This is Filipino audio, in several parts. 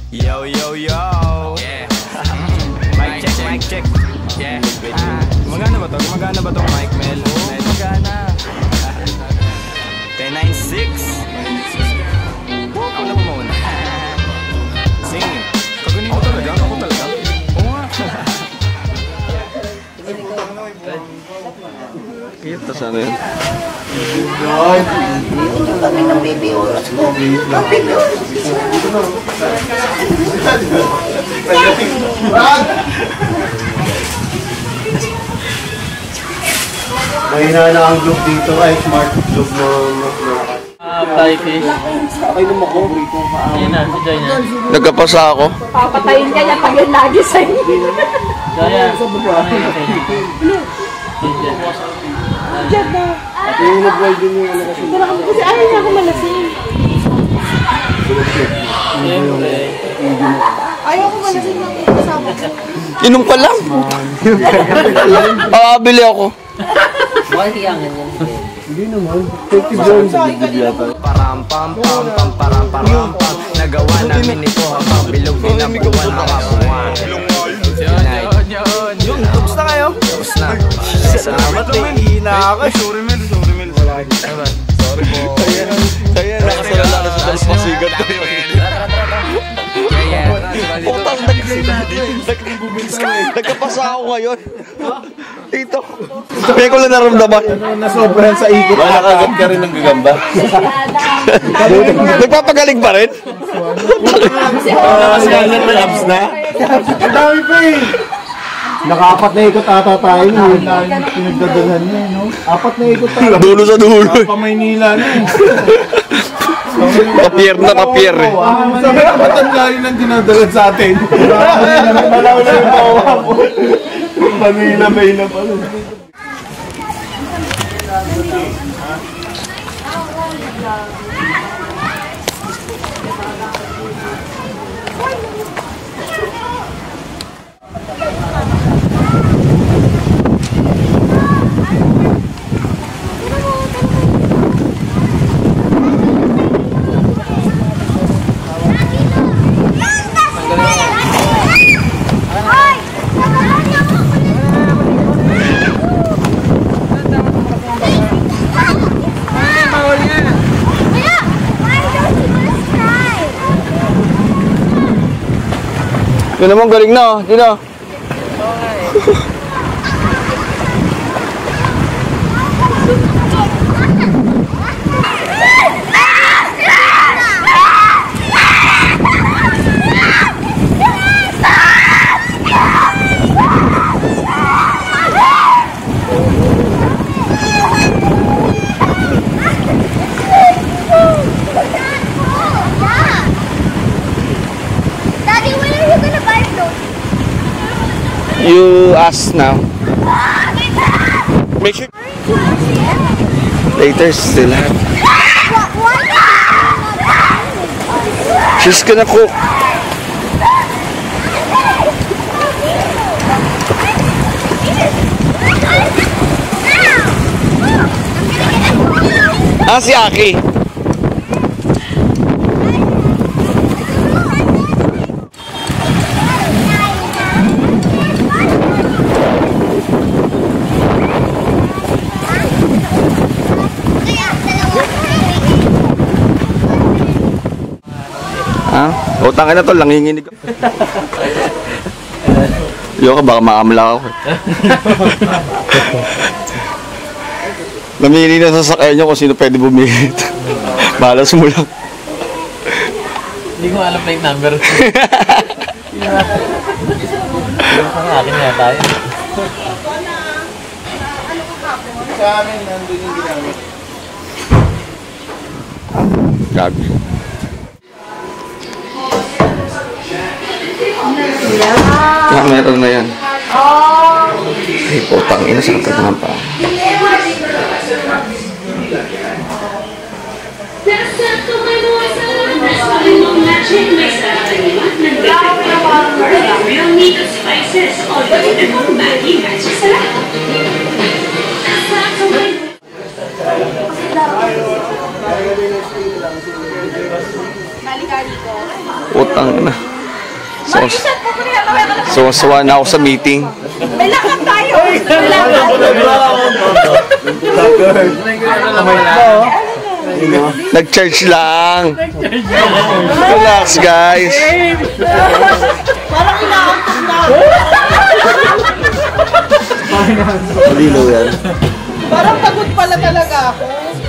Yo, yo, yo. Yeah. Mic check, mic check. Yeah. Magana ba to? Magana ba tong mic, Mel? Oo, magana. 1096. Ako na muna. Sing. Kaganin ko talaga? Ako talaga? Oo nga. Kita sana yun. Ito kami ng baby oras ko. Ang baby oras. Mahina na ang look dito ay smart look mo. Fly fish. Okay naman ako. Ayun na, si Joy na. Nagkapasa ako. Papatayin ka niya pag yun lagi sa'yo. Joya, ano yung Diyan na. Yung nag-wild din yung ano kasi. Kasi ayaw niya ako malasing. Siyempre. Ayaw ko malasing ng kasama ko. Inom ka lang. Bili ako. Bakit iyangan yan? Hindi naman. 50 bones sa bigid yata. Param pam pam pam param param pam. Nagawa namin ito habang bilog pinapuan makapuan. Yun, tapos na kayo? Tapos na. Salamat eh. Hina ako. Sorry Mel, sorry Mel. Sorry po. Kaya nakasalala na sa dalpasigat ko yun. Putang nagkapasa ako ngayon. Dito. Kaya ko lang naramdaman. Nasobrahan sa ikot. Nakagat ka rin ng gagamba. Nagpapagaling pa rin? Nakasalat na abs na. Ang dami pa eh. Naka-apat na ikot ata tayo. Pinagdadalan niya, no? Apat na ikot tayo. Dulo sa dulo. Pa Maynila na eh. Papier na papier eh. Sabi na matanda yun ang dinadalan sa atin. Malaw na yung bawa mo. Manila, Mayna pa rin. Yun naman, galing na, Dino. You ask now. Make sure. Later still have. She's gonna cook. Si Aki. Utangin na to, langinginig ako. Yoko, baka makamala ako. Namili na sa sakay nyo kung sino pwede bumili. Balas mo lang. Hindi ko alam plate number. Akin na tayo. Sa amin, nandun yung ginamit. Gabi. Meron na yan. Ay, putang ina, sakit naman pa. Putang ina. Suwa na ako sa meeting. May lakad tayo. May lakad. Nag-charge lang. Relax, guys. Parang inaantok na. Malinaw yan. Parang pagod pala talaga ako.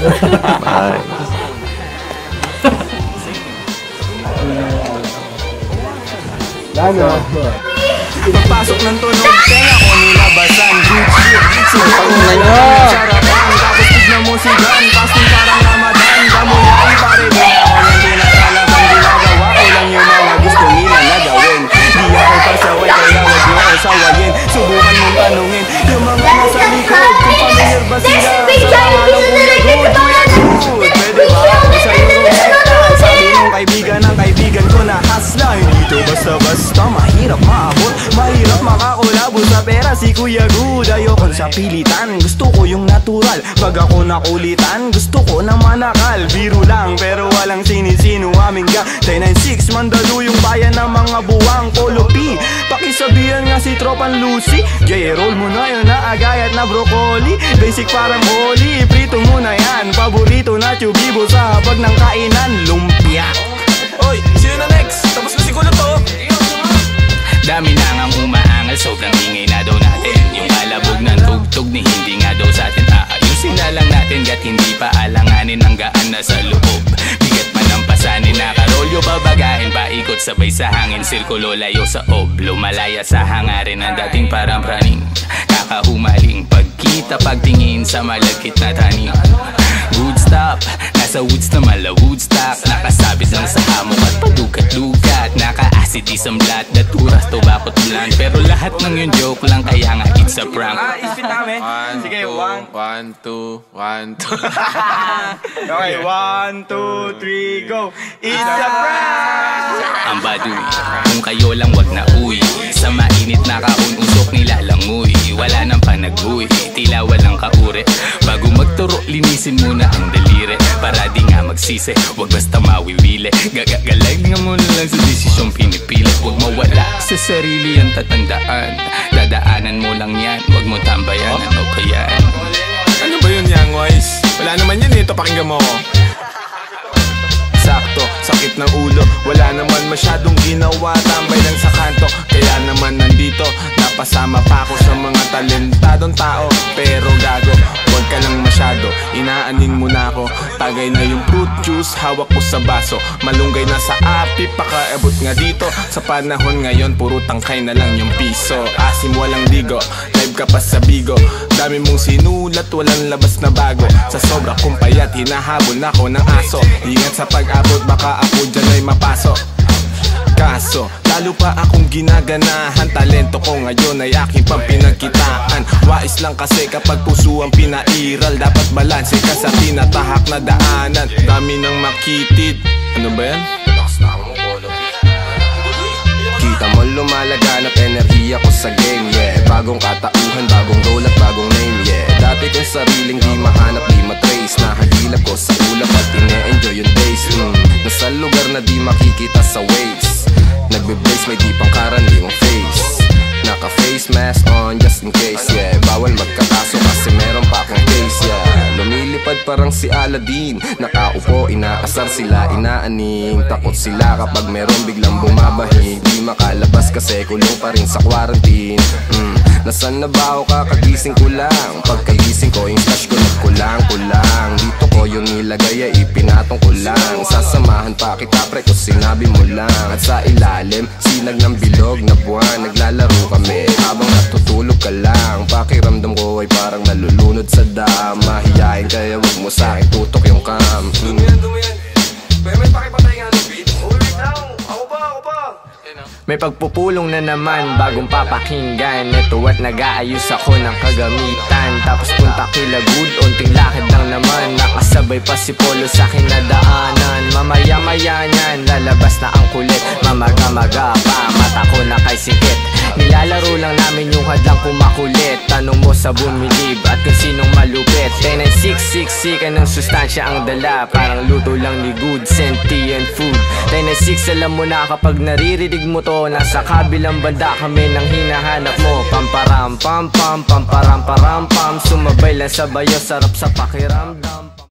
Pagpasok ng tunog, tenga ko nilabasan. Good shit, siguro na nyo sarapan. Tapos tignan mo si Gan, fasting parang Ramadan. Kamulan, pare din ako yung dinatalagang ginagawa ko lang yung mga gusto nila na gawin. Di ako pasaway, kaya wag nyo ako sawayin. Subukan mong tanungin yung mga nasa likod kung familiar ba sila sa halong ulagot. Pwede ba ako sa'yo rumekta? Sabi nung kaibigan ng kaibigan ko na hasla. Hindi to basta-basta, mahirap maabot, mahirap makakulabo sa pera si Kuya Good. Ayokon sa pilitan, gusto ko yung natural. Pag ako nakulitan, gusto ko na manakal. Biro lang pero walang sinisino aming gang 996, mandalo yung bayan ng mga buwang kolopi. Pakisabihan nga si Tropan Lucy, J-roll mo na yun na agayat na broccoli. Basic parang holy, prito mo na yan. Paborito na tubibo sa hapag ng kainan, lumpia. Oy, sino na next? Tapos na siguro to. Dami na ngang umaangal, sobrang ingay na daw natin. Yung alabog ng tugtog ni hindi nga daw sa atin aayusin na lang natin, gat hindi pa alanganin ang gaan na sa loob. Bigat man ang pasanin, nakarolyo babagain, paikot sabay sa hangin, sirkulo layo sa ob. Lumalaya sa hangarin ng dating parang praning, kakahumaling pagkita pagtingin sa malagkit na taning. Good stop, nasa woods na mala Woodstock, nakasabit lang sa hamok at padukat-lukat, naka-acid isang blat, naturas to bakot blunt. Pero lahat ng yun joke lang, kaya nga it's a prank. Isipin namin. Sige, 1, 2, 1, 2. Okay, 1, 2, 3, go. It's a prank! Ang baduy, kung kayo lang wag na uwi, sa mainit na kaun-usok nilalangoy. Wala nang panag-uwi, tila walang kauri. Bago magturo, linisin muna ang daliri, para di nga magsisi, wag basta mawiwili. Gagagalag nga muna lang sa desisyong pinipili. Wag mawala sa sarili ang tatandaan, dadaanan mo lang yan, wag mo tambayan. Ano ba yan? Ano ba yun, Young Wise? Wala naman yun ito, pakinggan mo ko. Sakto, sakit ng ulo, wala naman masyadong ginawa, tambay lang sa kanto. Kaya naman nandito, napasama pa ako sa mga talentadong tao. Pero gago, wag ka lang masyado, inaanin mo na ako. Tagay na yung fruit juice, hawak ko sa baso. Malunggay na sa api, pakaabot nga dito. Sa panahon ngayon, puro tangkay na lang yung piso. Asim walang digo, live ka pa sa bigo. Dami mong sinulat, walang labas na bago. Sa sobra kong payat, hinahabol na ako ng aso. Ingat sa pag-abot, baka ako dyan ay mapasok. Kaso, lalo pa akong ginaganahan, talento ko ngayon ay aking pang pinagkitaan. Wais lang kasi kapag puso ang pinairal, dapat balanse ka sa tinatahak na daanan. Dami nang makitid. Ano ba yan? Kita mo lumalaganap enerhiya ko sa game, yeah. Bagong katauhan, bagong role at bagong name, yeah. Dati kong sariling di mahanap, di matrace, nahagilap ko sa ulap at ine-enjoy yung days. Nasa lugar na di makikita sa waves, nagbe-blaze may di pang karaniwang face. Naka-face mask on just in case, yeah. Bawal magkakaso kasi meron pa akong case, yeah. Lumilipad parang si Aladdin, nakaupo, inaasar sila, inaaning. Takot sila kapag meron biglang bumabahing, di makalabas kasi kulong pa rin sa quarantine. Nasaan na ba ako, kakagising ko lang. Pagkagising ko yung stash ko nagkulang-kulang. Dito ko yung nilagay ay ipinatong ko lang. Sasamahan pa kita pre kung sinabi mo lang. At sa ilalim, sinag ng bilog na buwan, naglalaro kami habang natutulog ka lang. Pakiramdam ko ay parang nalulunod sa dam. Mahiyain kaya wag mo sa akin tutok yung cam. Dumiyan. Pero may pakipatay nga ng beat. Wait lang, ako pa. May pagpupulong na naman, bagong papakinggan. Ito at nag-aayos ako ng kagamitan. Tapos punta kila Good, unting lakad lang naman. Nakasabay pa si Polo sa akin na daanan. Mamaya-maya niyan, lalabas na ang kulit. Mamaga-maga pa, mata ko na kay sikit. Nilalaro lang namin yung hadlang kumakulit. Tanong mo sa bumilib at kung sinong malupit. 10 and 6, siksikan ng sustansya ang dala. Parang luto lang ni good, sentient food. 10 and 6, alam mo na kapag naririnig mo to, nasa kabilang banda kami nang hinahanap mo. Pamparam pam pam, pamparam param pam. Sumabay lang sa bayo, sarap sa pakiramdam.